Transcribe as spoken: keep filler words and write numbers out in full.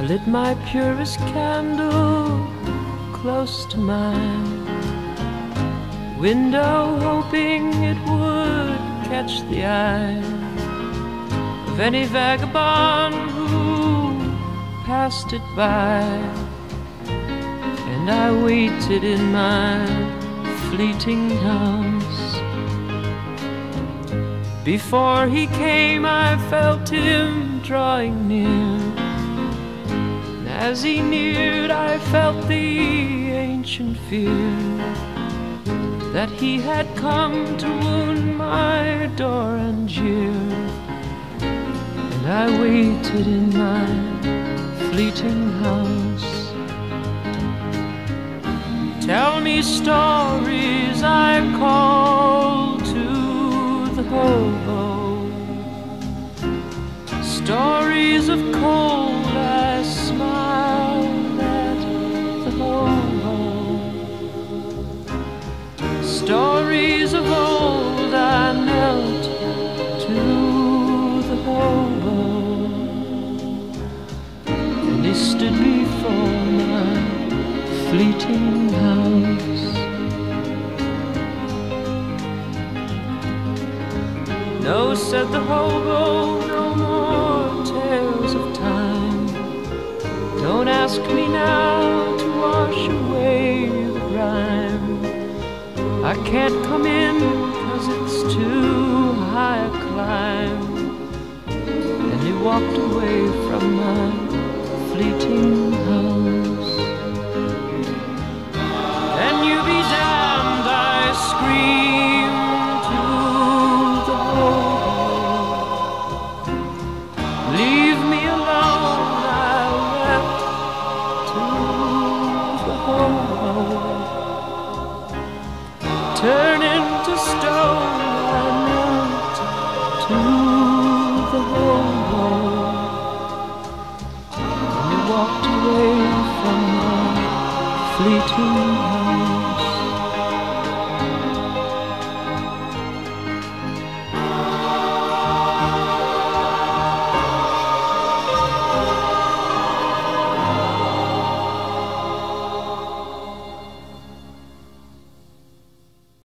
lit my purest candle close to mine window, hoping it would catch the eye of any vagabond who passed it by. And I waited in my fleeting house. Before he came, I felt him drawing near. And as he neared, I felt the ancient fear that he had come to wound my door and jeer. And I waited in my fleeting house. Tell me stories, I call to the hobo. Stories of cold, I smiled at the hobo. Stories of old, I knelt to the hobo. And he stood before my fleeting house. No, said the hobo, no more tales of time. Don't ask me now to wash away the grime. I can't come in 'cause it's too high a climb. And he walked away from my fleeting house. And you be damned, I screamed to the hobo. Leave me alone, I wept to the hobo. Turn into stone, I knelt to the hobo. And he walked away from my fleeting